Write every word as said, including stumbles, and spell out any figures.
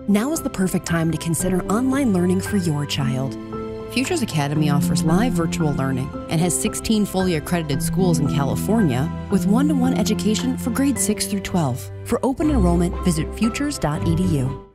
Now is the perfect time to consider online learning for your child. Futures Academy offers live virtual learning and has sixteen fully accredited schools in California with one-to-one education for grades six through twelve. For open enrollment, visit futures dot e d u.